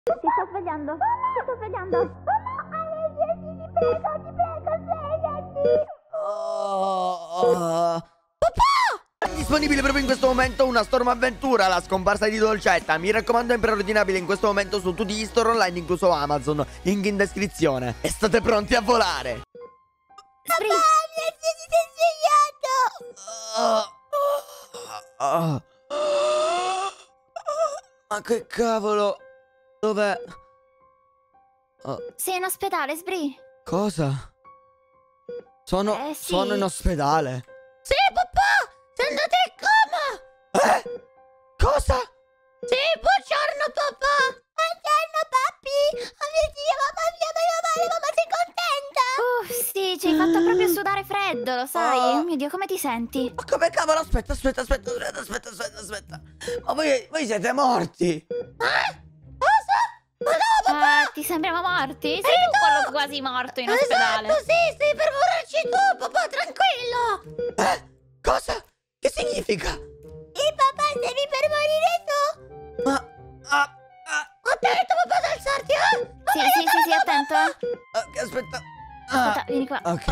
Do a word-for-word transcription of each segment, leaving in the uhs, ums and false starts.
Si sta svegliando. Si sta svegliando. Alessia, ti prego, ti prego, svegliati. Oh, papà! È disponibile proprio in questo momento una Stormavventura, la scomparsa di Dolcetta. Mi raccomando, è preordinabile in questo momento su tutti gli store online, incluso Amazon. Link in descrizione. E state pronti a volare. Spree. Papà, mia zia si è svegliato. Oh, oh, oh. Ma che cavolo? Dov'è? Oh, Sei in ospedale, Spree. cosa? Sono, Eh, sì. sono in ospedale. Sì, papà! Sei andato in coma! Eh? Cosa? Sì, buongiorno, papà! Buongiorno, papi! Oh mio Dio, mamma mia, meno male, mamma, sei contenta? Uff, sì, ci hai fatto proprio sudare freddo, lo sai? Oh. Oh mio Dio, come ti senti? Ma come cavolo? Aspetta, aspetta, aspetta, aspetta, aspetta, aspetta, aspetta. Ma voi, voi siete morti? Eh? Cosa? Ma no, papà! ti sembriamo morti? Sei tu quello quasi morto in ospedale. Esatto, sì, stai per morarci tu, papà, tranquillo! Eh? Cosa? Che significa? Sì, papà, stavi per morire tu! Ma... Ah, ah, Attento, papà, ad alzarti, eh! Sì, sì, sì, sì, attento. ah, aspetta. Ah, Aspetta, vieni qua. ok.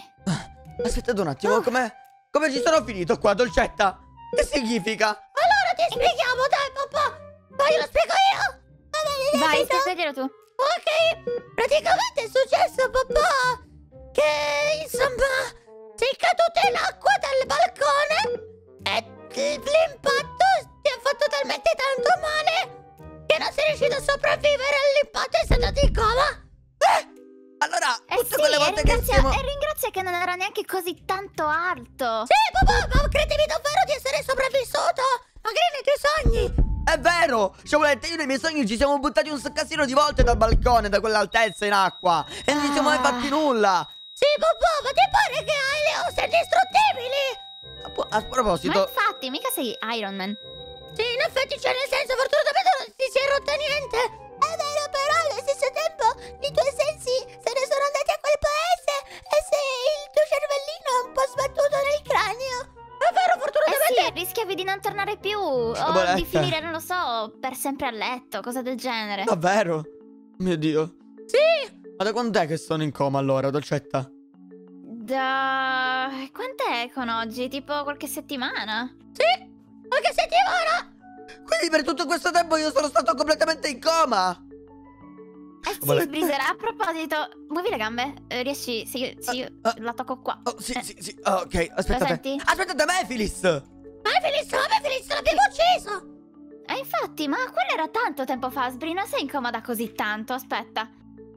Ok. Aspettate un attimo, come... Come ci sono finito qua, Dolcetta? Che significa? Allora ti spieghiamo, dai, papà! Vai, lo spiego io! Va bene, Vai, adesso- spiegalo tu. Ok, praticamente è successo, papà, che insomma sei caduta in acqua dal balcone e l'impatto ti ha fatto talmente tanto male che non sei riuscito a sopravvivere all'impatto e sei andato in coma. Eh? Allora, Eh tutte sì, quelle e volte che ringrazia, siamo... e ringrazia che non era neanche così tanto alto. Sì, papà, ma credimi davvero di essere sopravvissuto, magari nei tuoi sogni. È vero! Sciaboletta, io nei miei sogni ci siamo buttati un casino di volte dal balcone, da quell'altezza in acqua. E non ci siamo mai Ah. fatti nulla. Sì, papà, ma ti pare che hai le ossa indistruttibili? A, po- a Ma proposito... infatti, mica sei Iron Man. Sì, in effetti c'è nel senso, fortunatamente non ti si è rotta niente. È vero, però allo stesso tempo i tuoi sensi se ne sono andati a quel paese e se il tuo cervellino è un po' sbattuto nel cranio. È vero, Eh fortunatamente. sì, rischiavi di non tornare più. O Sciaboletta. di finire, non lo so, per sempre a letto, cosa del genere. Davvero? Mio Dio. Sì, Ma da quant'è che sono in coma allora, Dolcetta? Da... Quant'è con oggi? Tipo qualche settimana? sì, qualche settimana. Quindi per tutto questo tempo io sono stato completamente in coma. Eh sì, Vole- Sbreezer, a proposito, muovi le gambe? Eh, riesci? Se io, se io Ah, ah. la tocco qua. Oh, sì, Eh, sì, sì. Oh, ok, aspettate. senti? Aspettate, Mephilis! Mephilis, ma Mephilis l'abbiamo ucciso. Eh, infatti, ma quello era tanto tempo fa, Sbri, non sei in coma da così tanto, aspetta.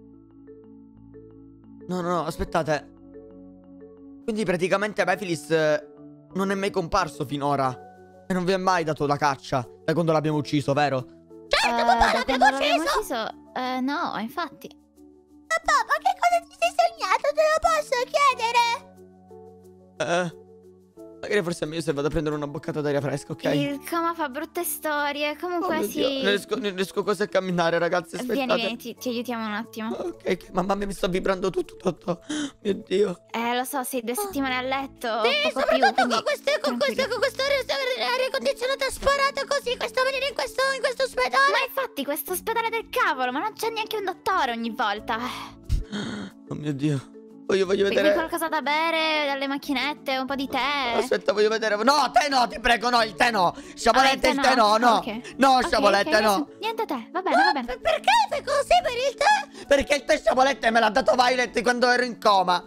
No, no, no, aspettate. Quindi praticamente Mephilis eh, non è mai comparso finora. E non vi è mai dato la caccia da quando l'abbiamo ucciso, vero? Certo, Eh, papà, da l'abbiamo quando l'abbiamo ucciso. ucciso? Eh, no, infatti. Papà, ma che cosa ti sei sognato? Te lo posso chiedere? Eh. Magari forse è meglio se vado a prendere una boccata d'aria fresca, ok? Il coma fa brutte storie, Oh comunque mio Dio, sì. non riesco, non riesco quasi a camminare, ragazzi, aspettate. Vieni, vieni, ti, ti aiutiamo un attimo. Ok, che mamma mia, mi sta vibrando tutto, tutto. Mio Dio. Eh, lo so, sei due settimane a letto, Sì, poco più, soprattutto quindi... con queste, con queste, tranquillo. con questa aria, aria condizionata sparata così, questa mattina in questo, in questo ospedale. Ma infatti, questo ospedale del cavolo, ma non c'è neanche un dottore ogni volta. Oh mio Dio. Voglio, voglio Vuoi vedere. qualcosa da bere, dalle macchinette, un po' di tè? Aspetta, voglio vedere. No, te no, ti prego, no, il tè no. Sciaboletta, Ah, il tè no, no. Ok. No, Ok, Sciaboletta, ok, no. adesso- Niente tè, va bene, va bene. Per- Perché fai così per il tè? Perché il tè Sciaboletta me l'ha dato Violet quando ero in coma.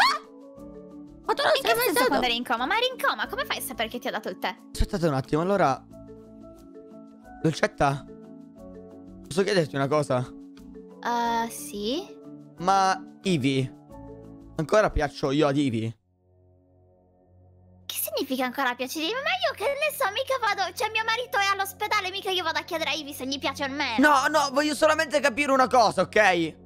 Ma tu non In sei che mai senso stato? quando eri in coma? Ma eri in coma, come fai a sapere che ti ha dato il tè? Aspettate un attimo, allora. Dolcetta, posso chiederti una cosa? Uh, sì? Ma Ivy, ancora piaccio io ad Ivy? Che significa ancora piacere? Ma io che ne so, mica vado... Cioè, mio marito è all'ospedale, mica io vado a chiedere a Ivy se gli piace o meno. No, no, voglio solamente capire una cosa, ok?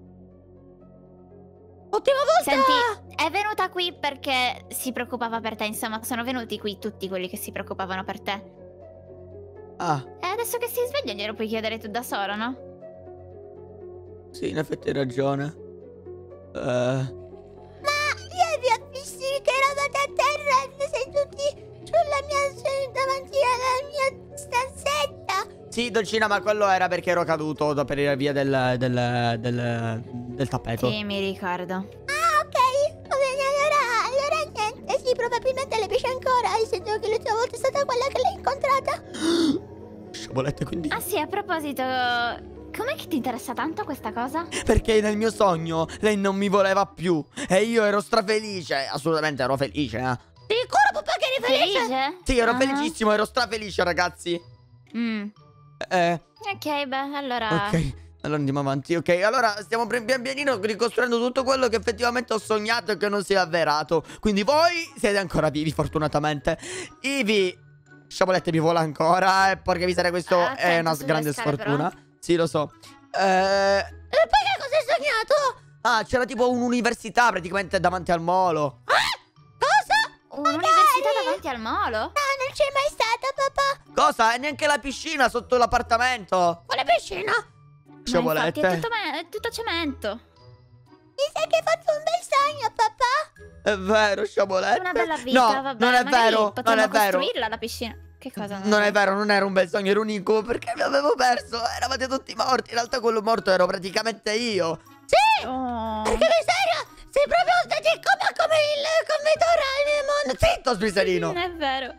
Ultima volta. Senti, è venuta qui perché si preoccupava per te, insomma, sono venuti qui tutti quelli che si preoccupavano per te. Ah, E adesso che si sveglia glielo puoi chiedere tu da solo, no? sì, in effetti hai ragione. Eh... Ma io vi ho visti che eravate a terra seduti sulla mia, davanti alla mia stanzetta. Sì, dolcina, ma quello era perché ero caduto da- per via del, del, del, del tappeto. Sì, mi ricordo. Ah, ok. Va bene, allora, allora niente. Sì, probabilmente le piace ancora. Essendo che l'ultima volta è stata quella che l'hai incontrata. Sciabolette, quindi... Ah sì, a proposito, com'è che ti interessa tanto questa cosa? Perché nel mio sogno lei non mi voleva più e io ero strafelice. Assolutamente ero felice, eh. Sicuro, papà, che eri felice? Felice? Sì, ero Ah. felicissimo, ero strafelice, ragazzi. Mm. Eh, Ok, beh, allora... ok. Allora andiamo avanti, ok. Allora stiamo pian pianino ricostruendo tutto quello che effettivamente ho sognato e che non si è avverato. Quindi voi siete ancora vivi, fortunatamente. Ivi, Sciabolette mi vola ancora. E porca miseria, questo Ah, è attento una sulle grande scale, sfortuna. però. Sì, lo so. Eh... E poi che cosa hai sognato? Ah, c'era tipo un'università praticamente davanti al molo. Cosa? Un'università davanti al molo? No, non c'è mai stata, papà. Cosa? E neanche la piscina sotto l'appartamento. Quale piscina? Ma infatti è Sciabolette. tutto, me- è tutto cemento. Mi sa che hai fatto un bel sogno, papà. È vero, Sciabolette. Una bella vita, No, vabbè. non è magari vero, non potremmo è vero. costruirla la piscina. Che cosa? Non è vero, non era un bel sogno, era un incubo perché mi avevo perso. Eravate tutti morti. In realtà quello morto ero praticamente io. Sì, Oh. perché miseria, sei proprio stati come, come il convitore nel mondo. Zitto, Sbriserino. Non è vero.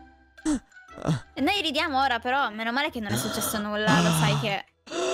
E noi ridiamo ora, però meno male che non è successo nulla, lo sai che...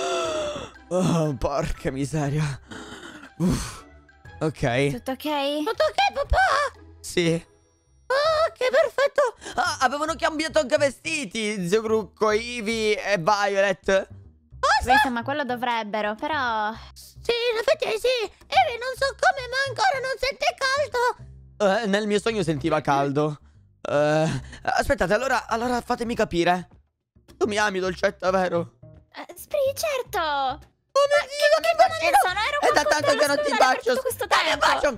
Oh, porca miseria. Uff. Ok. Tutto ok? Tutto ok, papà? Sì. Oh, che perfetto. Ah, avevano cambiato anche vestiti. Zio Grucco, Ivy e Violet. Beh, insomma, quello dovrebbero, però... Sì, in effetti sì. Evi, non so come, ma ancora non sente caldo. Eh, nel mio sogno sentiva caldo. Eh, aspettate, allora, allora fatemi capire. Tu mi ami, dolcetta, vero? Eh, Spri, certo! Oh mio Dio, che bacino! sono? Ero È qua da con tanto te che allo non ti scolare per bacio. tutto questo Dai, un tempo. bacio.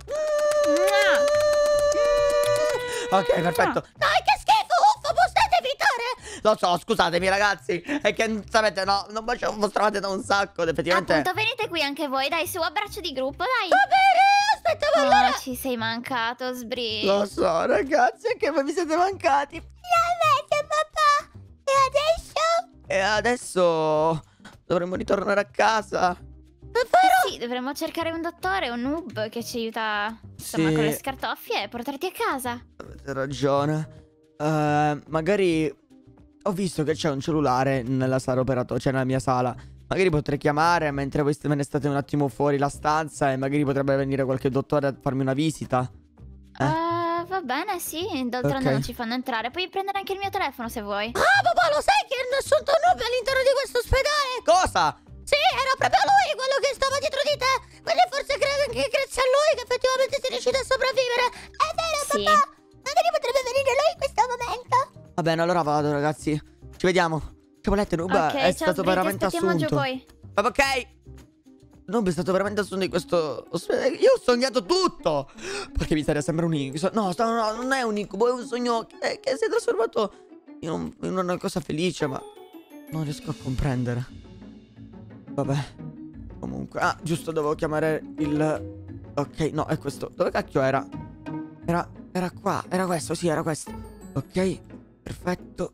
Ok, perfetto. Dai, che schifo, uffo, possiate evitare. Lo so, scusatemi ragazzi. È che, sapete, no, non bacio vostra madre da un sacco. Ed effettivamente... Appunto, venite qui anche voi, dai, su, abbraccio di gruppo, dai! Va bene, aspetta, ma allora. Oh, ci sei mancato, Sbri. Lo so, ragazzi, è che voi mi siete mancati. Finalmente, papà. E adesso? E adesso dovremmo ritornare a casa. Davvero? Sì, dovremmo cercare un dottore, un noob che ci aiuta, insomma, Sì. con le scartoffie e portarti a casa. Avete ragione. Eh, magari ho visto che c'è un cellulare nella sala operatoria, cioè nella mia sala. Magari potrei chiamare mentre voi ve ne state un attimo fuori la stanza e magari potrebbe venire qualche dottore a farmi una visita. Eh? Eh, va bene, sì, d'altronde Ok. non ci fanno entrare. Puoi prendere anche il mio telefono se vuoi. Ah, papà, lo sai che è nessun tuo nome all'interno di questo ospedale? Cosa? Sì, era proprio lui quello che stava dietro di te. Quindi forse credo che grazie a lui che effettivamente sei riuscito a sopravvivere. È vero, Sì. papà. Magari potrebbe venire lui in questo momento. Va bene, allora vado, ragazzi. Ci vediamo. Sciabolette, Noob Ok, è ciao, stato Sbri, ti veramente aspettiamo giù assunto. poi. Ma ok. Noob è stato veramente assunto in questo ospedale. Io ho sognato tutto. Perché miseria, sembra un incubo. No, sto- no, non è un incubo, è un sogno che, che si è trasformato in, un- in una cosa felice, ma non riesco a comprendere. Vabbè. Comunque, ah, giusto, dovevo chiamare il... Ok, no, è questo. Dove cacchio era? Era, era qua, era questo, sì, era questo. Ok, perfetto.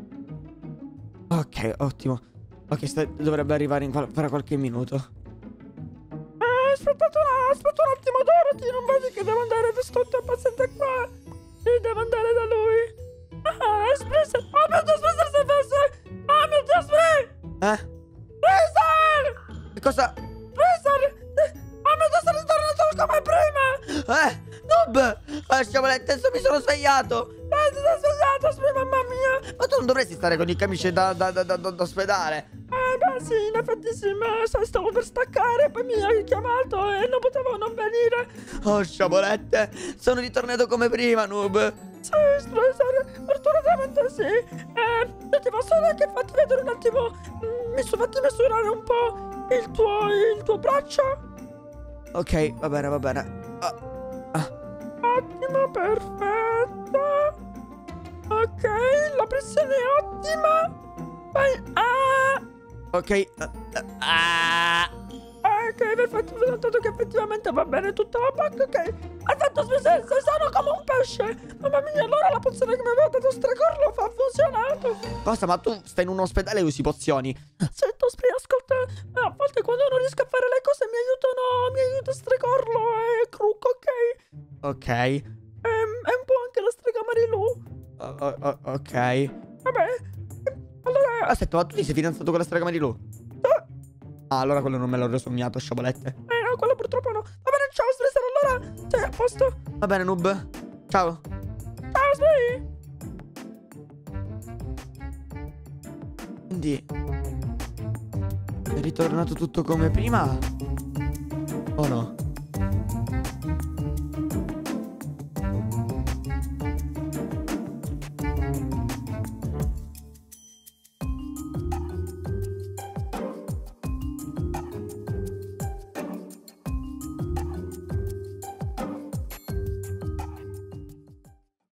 Ok, ottimo. Ok, sta- dovrebbe arrivare in qual- fra qualche minuto. Eh, aspettate un, aspetta un attimo, Dorothy, non vedi che devo andare da sto paziente qua? E devo andare da lui. Ah, espresso. Oh mio Dio, Spreser si è perso. Oh mio Dio, Spre. Eh? Spreser! Che cosa? Spreser! Oh mio Dio, sei ritornato come prima! Eh, Noob! Ah, sciabolette, adesso mi sono svegliato! Eh, ti sei svegliato, Spre, mamma mia! Ma tu non dovresti stare con i camici da, da, da, da, da, da ospedale? Eh, beh, sì, in effetti sì, ma sai, stavo per staccare, poi mi hai chiamato e non potevo non venire. Oh, sciabolette, sono ritornato come prima, Noob. Sì, Spreser, fortunatamente sì. Eh, io ti posso anche farti vedere un attimo, mm, mi sono fatti misurare un po' il tuo, il tuo braccio. Ok, va bene, va bene. Ah, ah. Ottimo, perfetto. Ok, la pressione è ottima. Vai, ah. Ok. ah, ah. Ok, perfetto. detto fidanzato che effettivamente va bene tutta la pacca, ok? Hai fatto sei sano come un pesce. Mamma mia, allora la pozione che mi aveva dato Stregorlo fa funzionato. Cosa? Ma tu stai in un ospedale e usi pozioni? Sento, Spri, ascolta, a volte quando non riesco a fare le cose mi aiutano, mi aiuta Stregorlo e Crook, ok? Ok. Ehm, è un po' anche la strega Marilu. O- o- o- ok. Vabbè, allora... Aspetta, ma tu ti sei fidanzato con la strega Marilu? Ah, allora quello non me l'ho sognato, sciabolette. Eh, no, quello purtroppo no. Va bene, ciao, Spri, allora sei a posto? Va bene, noob. Ciao. Ciao, Spri. Quindi è ritornato tutto come prima? O no?